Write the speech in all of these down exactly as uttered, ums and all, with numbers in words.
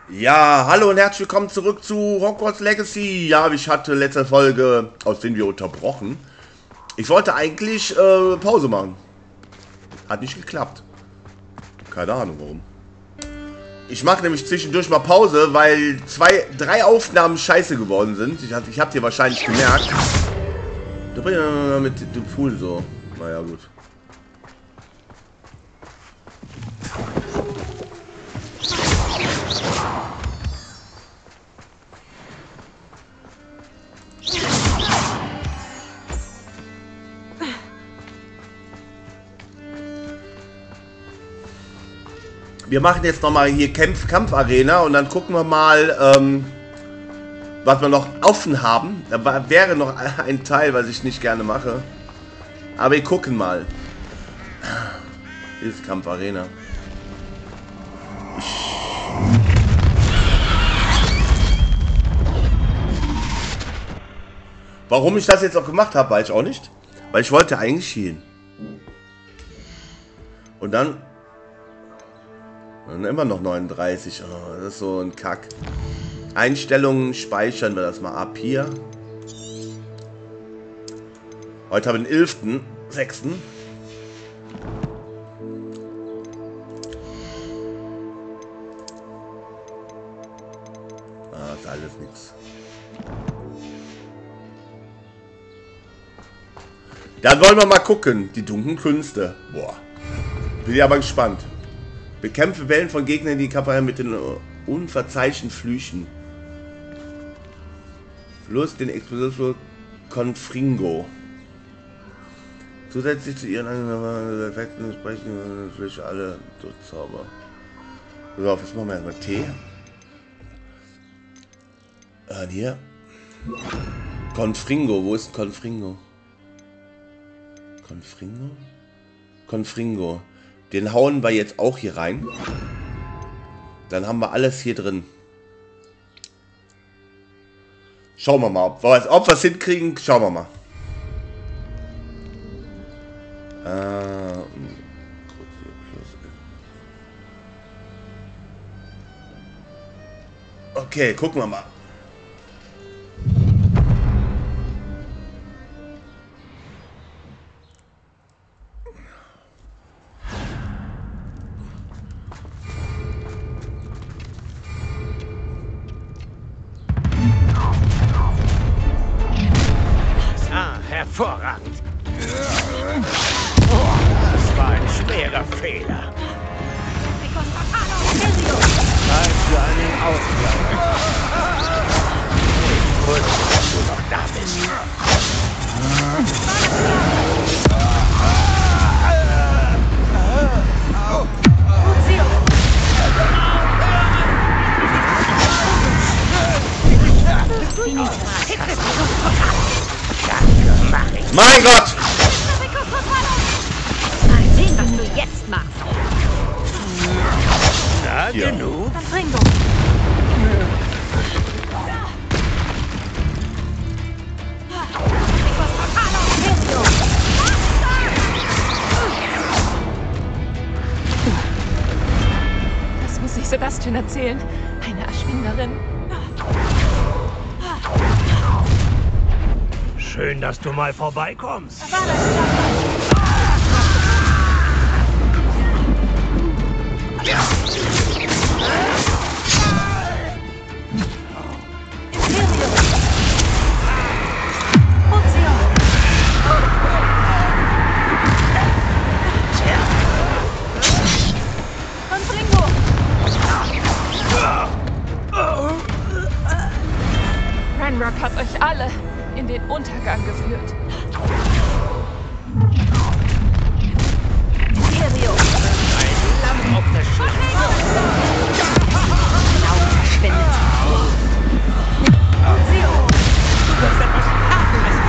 Ja, hallo und herzlich willkommen zurück zu Hogwarts Legacy. Ja, ich hatte letzte Folge, aus denen wir unterbrochen. Ich wollte eigentlich äh, Pause machen. Hat nicht geklappt. Keine Ahnung warum. Ich mache nämlich zwischendurch mal Pause, weil zwei, drei Aufnahmen scheiße geworden sind. Ich, ich habt ihr wahrscheinlich gemerkt. Da bringt er mit dem Pool so. Naja, gut. Wir machen jetzt nochmal hier Kampf, Kampfarena und dann gucken wir mal, ähm, was wir noch offen haben. Da war, wäre noch ein Teil, was ich nicht gerne mache. Aber wir gucken mal. Hier ist Kampfarena. Warum ich das jetzt auch gemacht habe, weiß ich auch nicht. Weil ich wollte eigentlich hin. Und dann... Und immer noch neununddreißig. Oh, das ist so ein Kack. Einstellungen speichern wir das mal ab hier. Heute haben wir den elften sechsten Ah, ist alles nichts. Dann wollen wir mal gucken. Die dunklen Künste. Boah. Bin ich aber gespannt. Bekämpfe Wellen von Gegnern, die Kampagne mit den unverzeihlichen Flüchen. Fluss den Explosionsfluss Confringo. Zusätzlich zu ihren anderen Effekten sprechen natürlich alle Durchzauber. So, jetzt machen wir erstmal Tee. Ah, hier. Confringo, wo ist Confringo? Confringo? Confringo. Den hauen wir jetzt auch hier rein. Dann haben wir alles hier drin. Schauen wir mal, ob wir ob wir es hinkriegen. Schauen wir mal. Äh, okay, gucken wir mal. Hervorragend. Das war ein schwerer Fehler. Zeit für einen Ausgleich. Ich wusste, dass du noch da bist. Mein Gott! Mal sehen, was du jetzt machst. Na, ja. Genug. Confringo. Das muss ich Sebastian erzählen. Eine Erschwinderin. Schön, dass du mal vorbeikommst. Ranrock hat euch alle in den Untergang geführt. Imperio. Ein Lamm auf der Schulter. Genau verschwindet. Du wirst etwas haben, als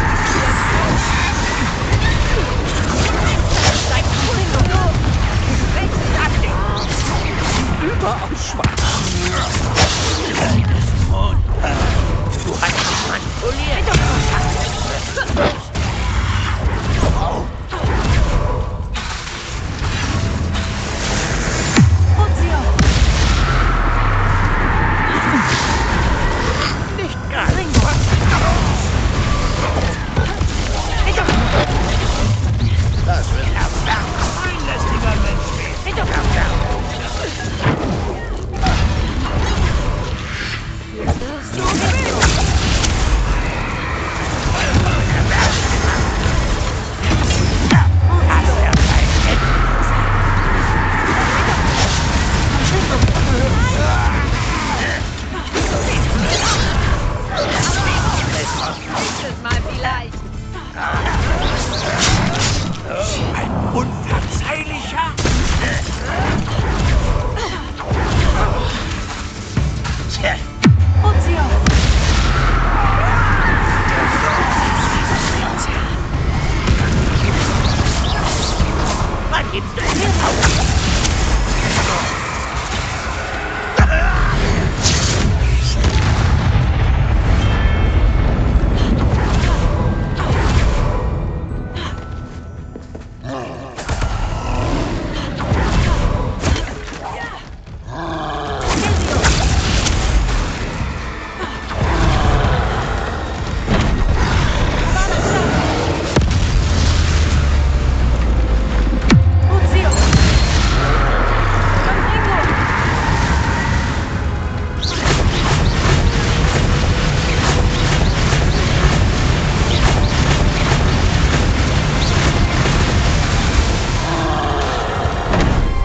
Sein Confringo. überaus schwach. Du hast mich manipuliert.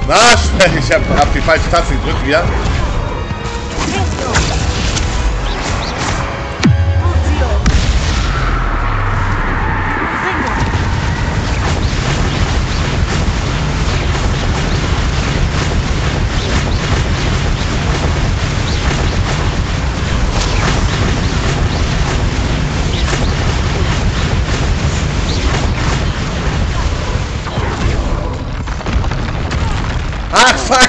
Na, ich hab, hab die falsche Taste gedrückt wieder. Ach, fuck!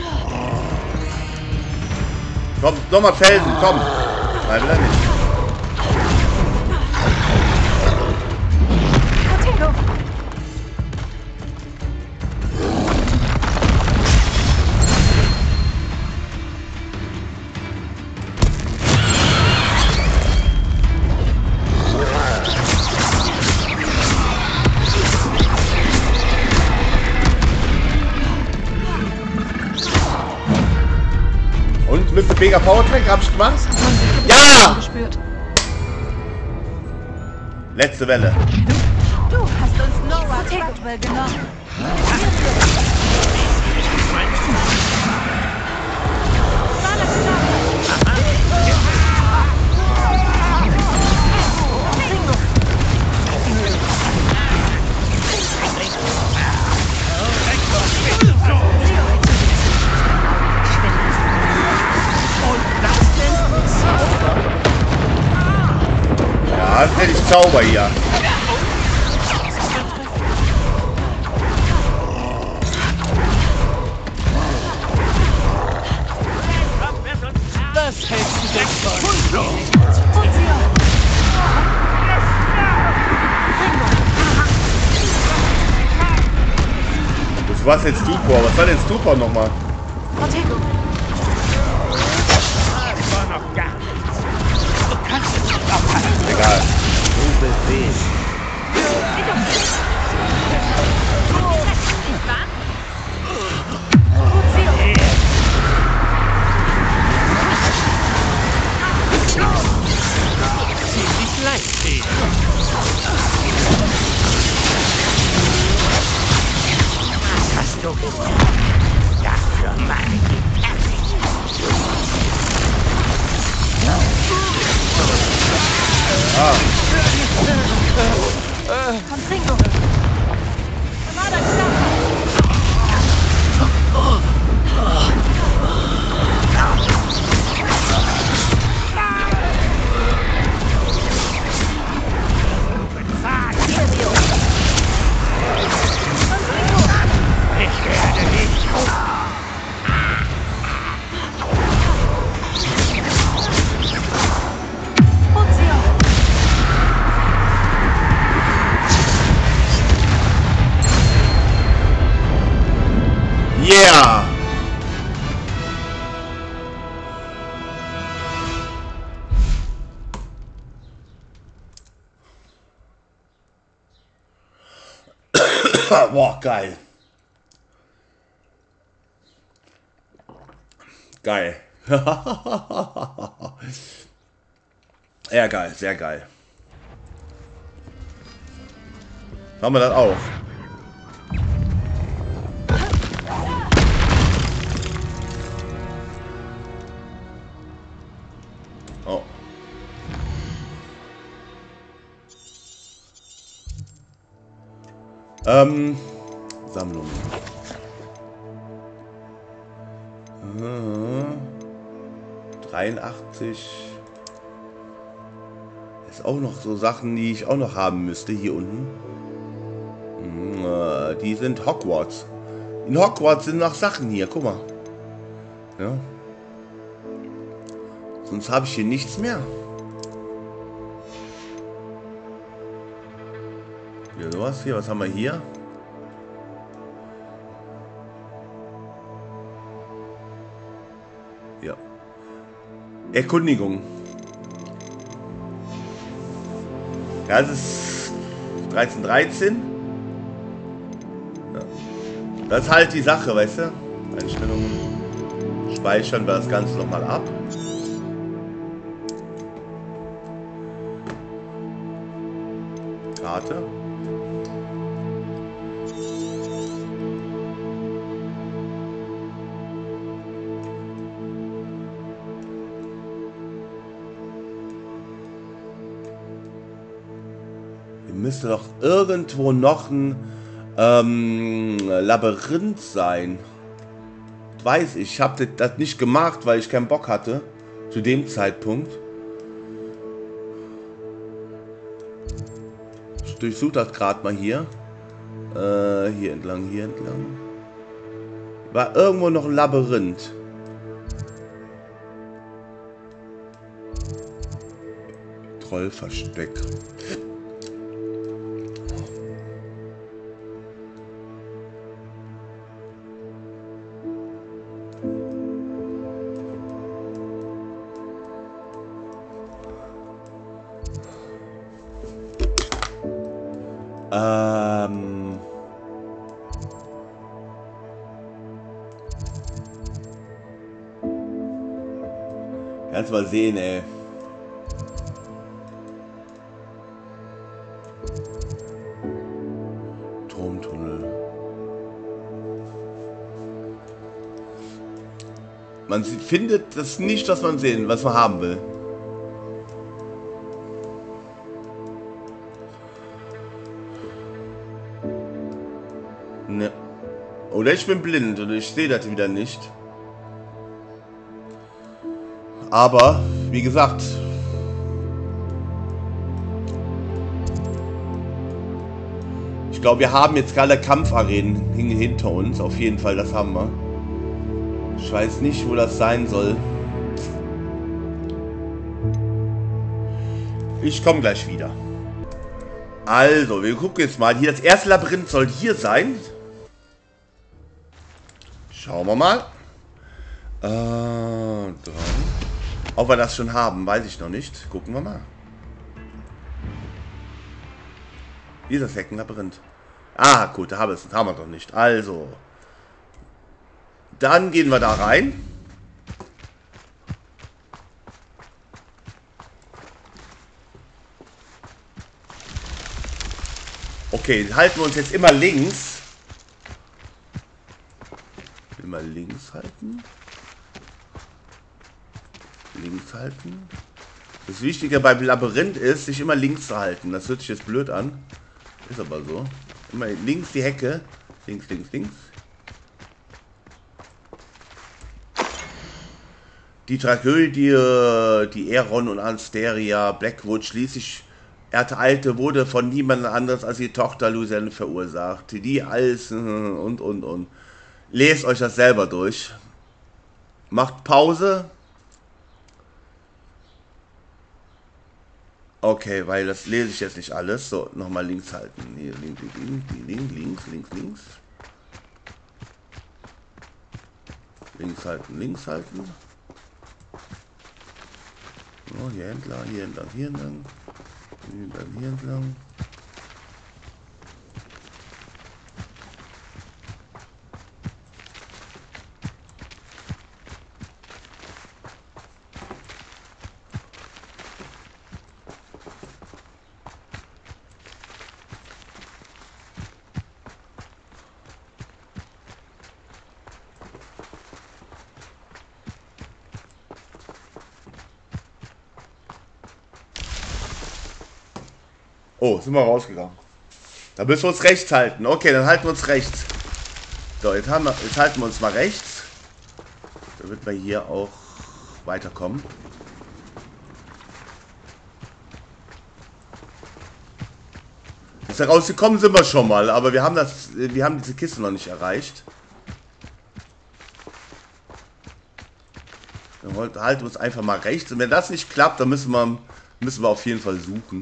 Komm, nochmal Felsen, komm! Nein, will er nicht. Und mit dem Mega Power Tank hab ich gemacht? Ja! Letzte Welle. Du hast uns Nora Tackwell genommen. Ja, das nenne ich Zauber hier. Das hältst du denn von? Das war's jetzt Stupor. Was war denn Stupor nochmal? Das war noch gar nichts. Du kannst es nicht abhalten. Egal. Du befehlst. Ziemlich leicht sehen. Was hast du gesagt? Dafür mag ich fertig. Ah. Contrigo. Ich werde nicht. Yeah! Boah, geil. Geil. Ja, geil, sehr geil. Haben wir das auch? Oh. Ähm, Sammlung. Hm. dreiundachtzig. Ist auch noch so Sachen, die ich auch noch haben müsste hier unten. Hm, äh, die sind Hogwarts. In Hogwarts sind noch Sachen hier, guck mal. Ja. Sonst habe ich hier nichts mehr. Hier sowas hier, was haben wir hier? Ja. Erkundigung. Ja, das ist dreizehn dreizehn. Ja. Das ist halt die Sache, weißt du? Einstellungen. Speichern wir das Ganze nochmal ab. Karte. Müsste doch irgendwo noch ein ähm, Labyrinth sein. Weiß ich, ich habe das nicht gemacht, weil ich keinen Bock hatte. Zu dem Zeitpunkt. Ich durchsuche das gerade mal hier. Äh, hier entlang, hier entlang. War irgendwo noch ein Labyrinth. Trollversteck. Ähm... Kannst mal sehen, ey. Turmtunnel. Man findet das nicht, was man sehen, was man haben will. Ne. Oder ich bin blind oder ich sehe das wieder nicht. Aber, wie gesagt, ich glaube, wir haben jetzt gerade Kampfarenen hinter uns. Auf jeden Fall, das haben wir. Ich weiß nicht, wo das sein soll. Ich komme gleich wieder. Also, wir gucken jetzt mal. Hier, das erste Labyrinth soll hier sein. Schauen wir mal. Äh, dran. Ob wir das schon haben, weiß ich noch nicht. Gucken wir mal. Hier ist das Heckenlabyrinth. Ah, gut, da haben wir es. Haben wir doch nicht. Also. Dann gehen wir da rein. Okay, halten wir uns jetzt immer links. Immer links halten. Links halten. Das Wichtige beim Labyrinth ist, sich immer links zu halten. Das hört sich jetzt blöd an. Ist aber so. Immer links die Hecke. Links, links, links. Die Tragödie, die Aeron und Asteria Blackwood schließlich ereilte, wurde von niemand anderes als die Tochter Lucienne verursacht. Die alles und, und, und. Lest euch das selber durch. Macht Pause. Okay, weil das lese ich jetzt nicht alles. So, nochmal links halten. Hier, links, links, links, links, links, links. Links halten, links halten. So, hier entlang, hier entlang, hier entlang. Hier entlang, hier entlang. Oh, sind wir rausgegangen. Da müssen wir uns rechts halten. Okay, dann halten wir uns rechts. So, jetzt, haben wir, jetzt halten wir uns mal rechts. Damit wir hier auch weiterkommen. Ist da rausgekommen sind wir schon mal, aber wir haben das, wir haben diese Kiste noch nicht erreicht. Wir halten uns einfach mal rechts. Und wenn das nicht klappt, dann müssen wir, müssen wir auf jeden Fall suchen.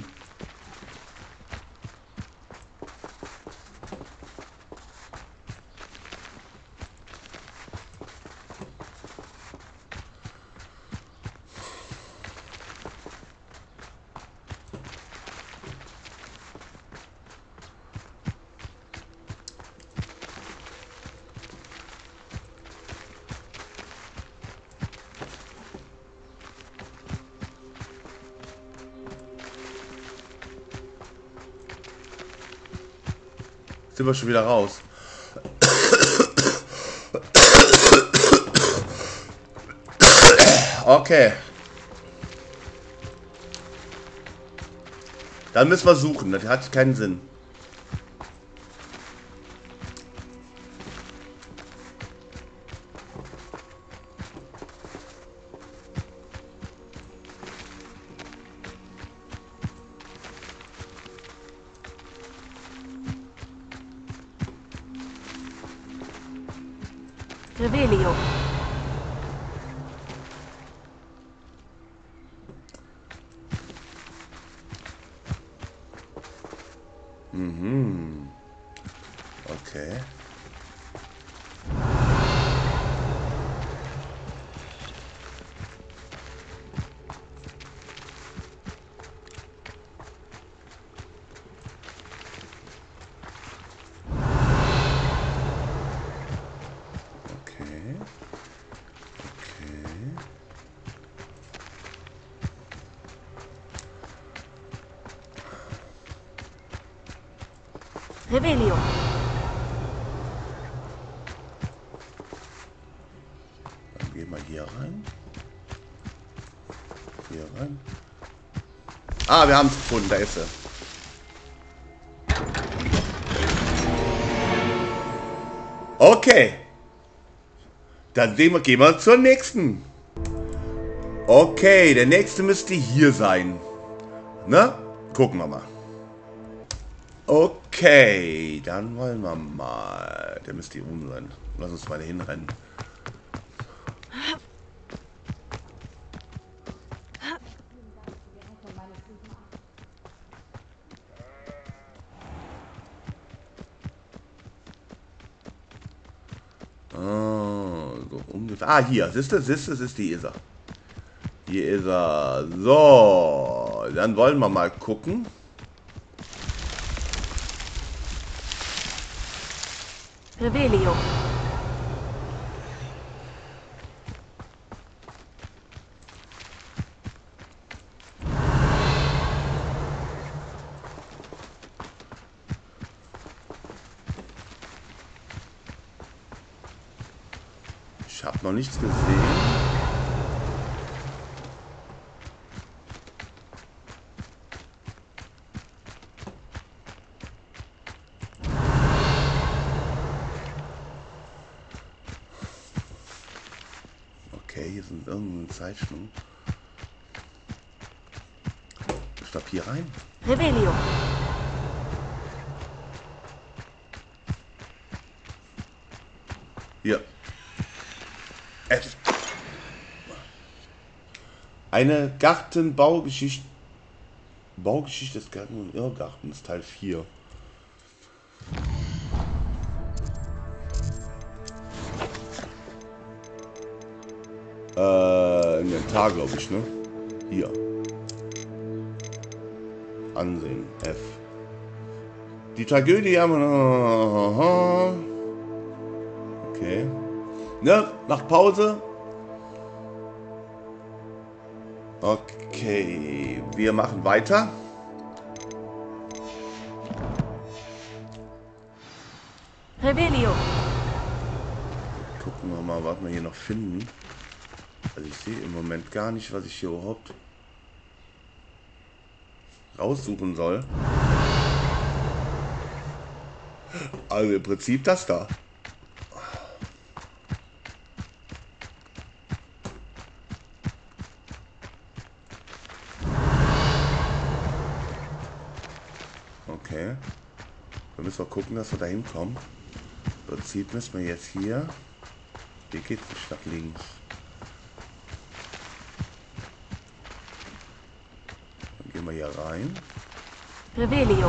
Sind wir schon wieder raus. Okay. Dann müssen wir suchen. Das hat keinen Sinn. Revelio. Mhm. Okay. Okay. Okay. Revelio. Dann gehen wir hier rein. Hier rein. Ah, wir haben es gefunden. Da ist sie. Okay. Dann sehen wir, gehen wir zur nächsten. Okay, der nächste müsste hier sein. Ne? Gucken wir mal. Okay, dann wollen wir mal. Der müsste hier oben sein. Lass uns mal hinrennen. Oh, so ungefähr. Ah, hier. Siehst du, siehst du, siehst du, hier ist er. Hier ist er. So, dann wollen wir mal gucken. Revelio. Ich habe noch nichts gesehen. Okay, hier sind irgendeine Zeichnung. Ich glaube hier rein. Revelio. Hier. F. Eine Gartenbaugeschichte. Baugeschichte des Garten- und Irrgartens, Teil vier. Äh, Inventar, glaube ich, ne? Hier. Ansehen. F. Die Tragödie haben wir. Okay. Ne? Nach Pause. Okay. Wir machen weiter. Revelio. Gucken wir mal, was wir hier noch finden. Also ich sehe im Moment gar nicht, was ich hier überhaupt raussuchen soll. Also im Prinzip das da. Okay. Wir müssen mal gucken, dass wir da hinkommen. Im Prinzip müssen wir jetzt hier. Hier geht es nicht nach links. Dann gehen wir hier rein. Revelio.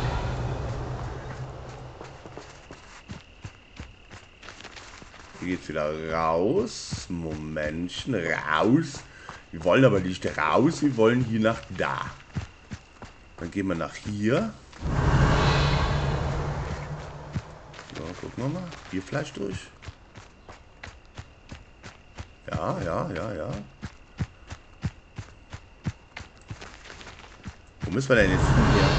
Hier geht's wieder raus. Momentchen, raus. Wir wollen aber nicht raus, wir wollen hier nach da. Dann gehen wir nach hier. So, gucken wir mal. Hier Fleisch durch. Ja, ja, ja, ja. Wo müssen wir denn jetzt hin hier?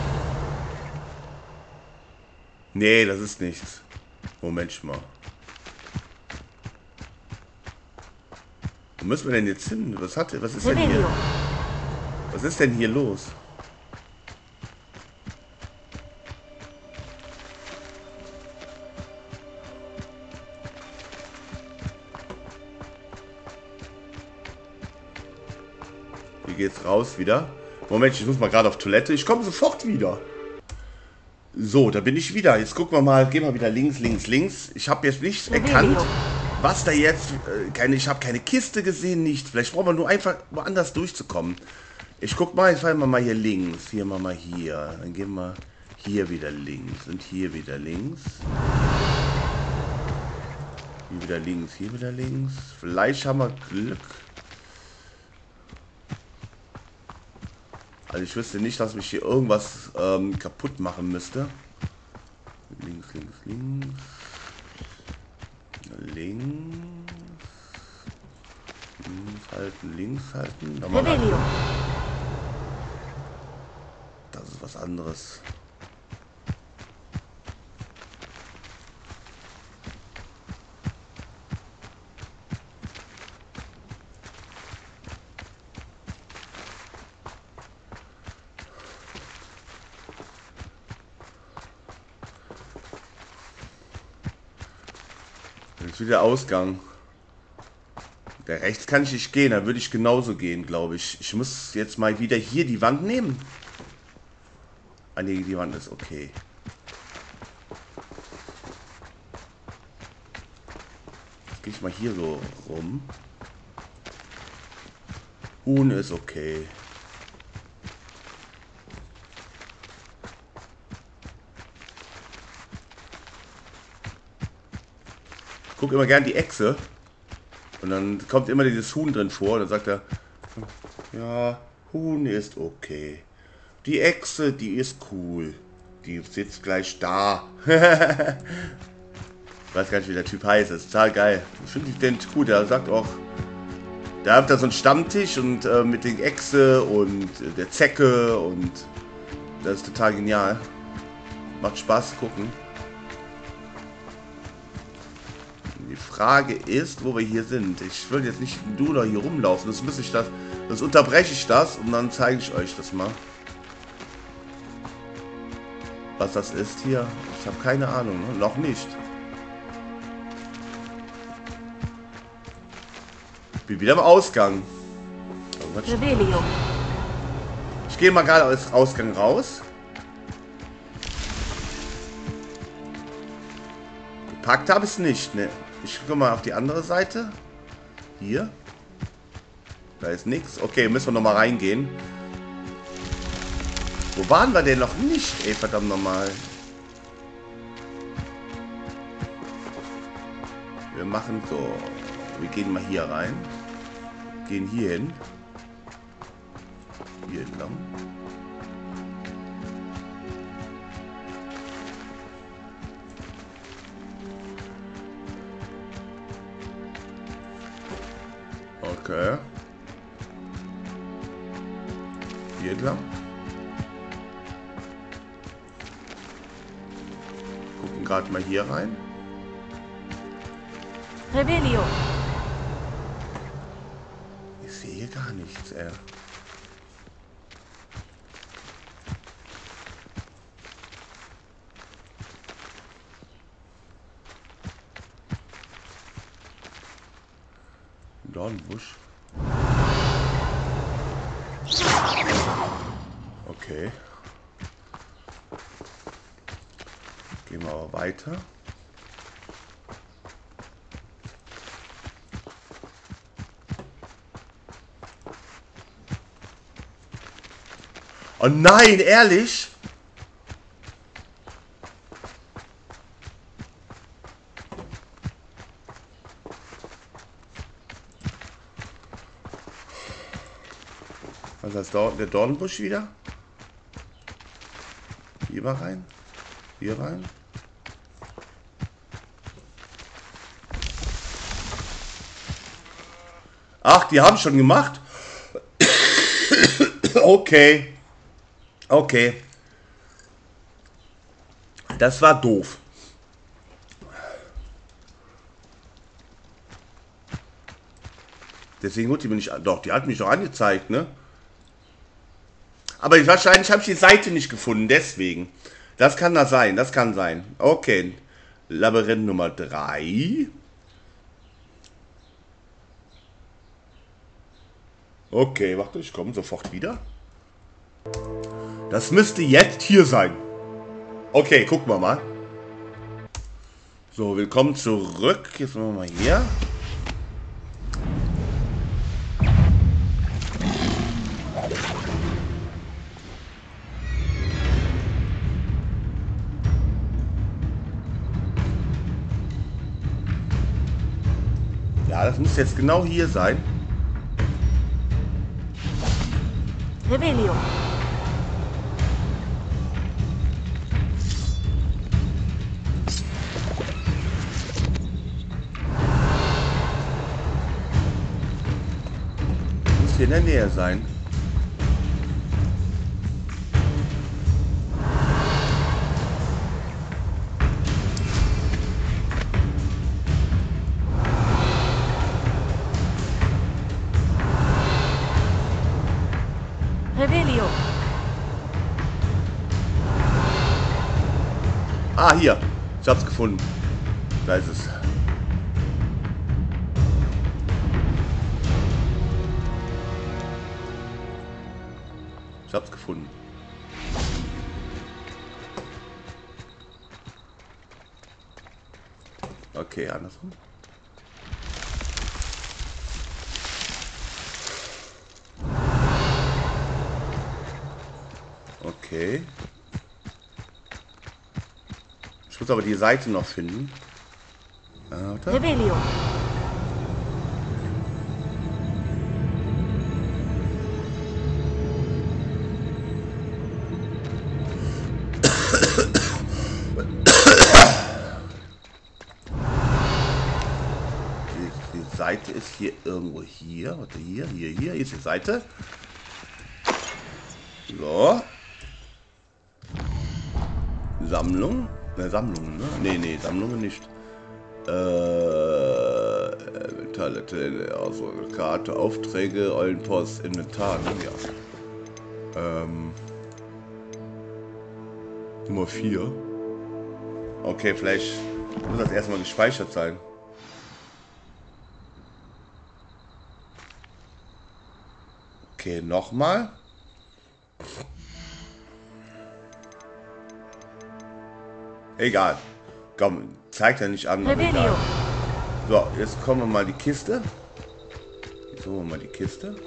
Nee, das ist nichts. Moment mal. Wo müssen wir denn jetzt hin? Was hat, was ist denn hier? Was ist denn hier los? Hier geht's raus wieder. Moment, ich muss mal gerade auf Toilette. Ich komme sofort wieder. So, da bin ich wieder. Jetzt gucken wir mal. Gehen wir wieder links, links, links. Ich habe jetzt nicht erkannt, was da jetzt... Äh, keine, ich habe keine Kiste gesehen, nichts. Vielleicht brauchen wir nur einfach woanders durchzukommen. Ich guck mal, jetzt fahren wir mal hier links. Hier mal mal hier. Dann gehen wir hier wieder links. Und hier wieder links. Hier wieder links, hier wieder links. Vielleicht haben wir Glück. Also ich wüsste nicht, dass mich hier irgendwas ähm, kaputt machen müsste. Links, links, links. Links. Links halten, links halten. Da mal das ist was anderes. Jetzt wieder Ausgang. Der rechts kann ich nicht gehen, da würde ich genauso gehen, glaube ich. Ich muss jetzt mal wieder hier die Wand nehmen. Ah nee, die Wand ist okay. Jetzt gehe ich mal hier so rum. Huhn ist okay. Ich gucke immer gern die Echse. Und dann kommt immer dieses Huhn drin vor. Dann sagt er, ja, Huhn ist okay. Die Echse, die ist cool. Die sitzt gleich da. Ich weiß gar nicht, wie der Typ heißt. Das ist total geil. Ich finde den gut. Der sagt auch, da habt ihr so einen Stammtisch und äh, mit den Echse und äh, der Zecke und das ist total genial. Macht Spaß zu gucken. Die Frage ist, wo wir hier sind. Ich will jetzt nicht du da hier rumlaufen. Das muss ich das. Das unterbreche ich das und dann zeige ich euch das mal. Was das ist hier. Ich habe keine Ahnung. Ne? Noch nicht. Ich bin wieder im Ausgang. Ich gehe mal gerade aus Ausgang raus. Gepackt habe ich es nicht. Ne. Ich gucke mal auf die andere Seite. Hier. Da ist nichts. Okay, müssen wir noch mal reingehen. Wo waren wir denn noch nicht? Ey, verdammt nochmal. Wir machen so. Wir gehen mal hier rein. Gehen hier hin. Hier entlang. Okay. Hier entlang. Gucken gerade mal hier rein. Rebellion. Ich sehe hier gar nichts, ey. Dornbusch. Okay. Gehen wir aber weiter. Oh nein, ehrlich? Was ist das? Der Dornbusch wieder? Hier mal rein. Hier rein. Ach, die haben schon gemacht? Okay. Okay. Das war doof. Deswegen wurde die mir nicht... Doch, die hat mich doch angezeigt, ne? Aber ich, wahrscheinlich habe ich die Seite nicht gefunden, deswegen. Das kann da sein, das kann sein. Okay. Labyrinth Nummer drei. Okay, warte, ich komme sofort wieder. Das müsste jetzt hier sein. Okay, gucken wir mal. So, willkommen zurück. Jetzt machen wir mal hier. Ja, das muss jetzt genau hier sein. Revelio. Muss hier in der Nähe sein. Revelio. Ah, hier. Ich hab's gefunden. Da ist es. Ich hab's gefunden. Okay, andersrum. Okay. Ich muss aber die Seite noch finden. Warte. Revelio. Die, die Seite ist hier irgendwo hier. Warte, hier, hier, hier. Hier ist die Seite. So. Sammlung. Ne, Sammlungen, ne? Ne, ne, Sammlungen nicht. Äh, Talente, also Karte, Aufträge, Eulenpost, Inventar, ne? Ja. Ähm. Nummer vier. Okay, vielleicht muss das erstmal gespeichert sein. Okay, nochmal. Egal. Komm, zeigt er nicht an. Revelio. So, jetzt kommen wir mal die Kiste. Jetzt holen wir mal die Kiste.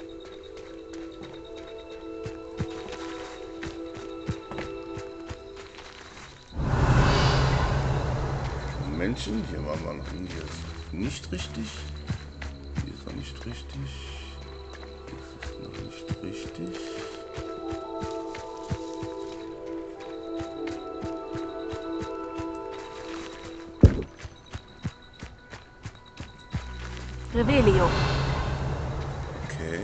Menschen, hier machen wir noch hin. Hier ist nicht richtig. Hier ist noch nicht richtig. Hier ist noch nicht richtig. Revelio. Okay.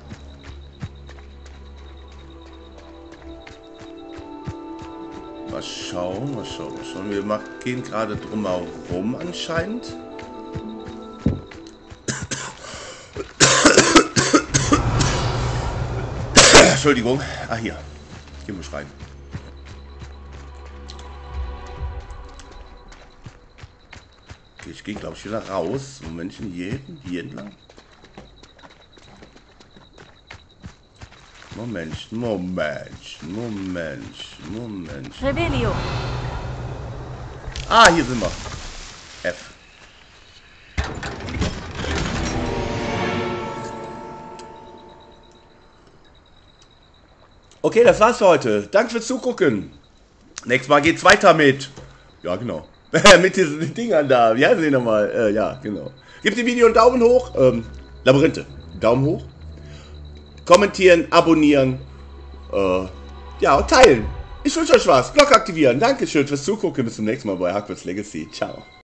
Mal schauen, mal schauen, mal schauen. Wir machen, gehen gerade drum herum anscheinend. Entschuldigung. Ah, hier. Gehen wir rein. Okay, ich gehe, glaube ich, wieder raus. Momentchen, hier hinten, hier entlang. Moment, Moment, Moment, Moment. Revelio. Ah, hier sind wir. F. Okay, das war's für heute. Danke fürs Zugucken. Nächstes Mal geht's weiter mit. Ja, genau. Mit diesen Dingern da. Wie heißen die nochmal? Äh, ja, genau. Gebt dem Video einen Daumen hoch. Ähm, Labyrinthe. Daumen hoch. Kommentieren, abonnieren. Äh, ja, und teilen. Ich wünsche euch was. Glocke aktivieren. Dankeschön fürs Zugucken. Bis zum nächsten Mal bei Hogwarts Legacy. Ciao.